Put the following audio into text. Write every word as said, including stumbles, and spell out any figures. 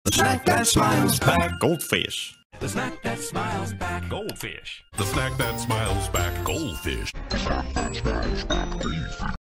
The snack that smiles back. Goldfish. The snack that smiles back. Goldfish. The snack that smiles back. Goldfish.